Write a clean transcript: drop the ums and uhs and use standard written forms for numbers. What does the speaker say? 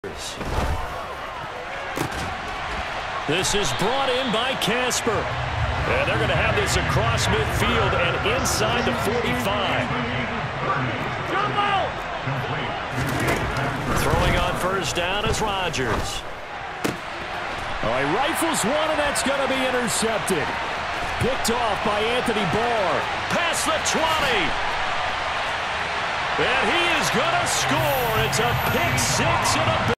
This is brought in by Casper. And they're going to have this across midfield and inside the 45. Throwing on first down is Rodgers. Oh, he rifles one, and that's going to be intercepted. Picked off by Anthony Barr. Past the 20. And he is going to score. It's a pick six and a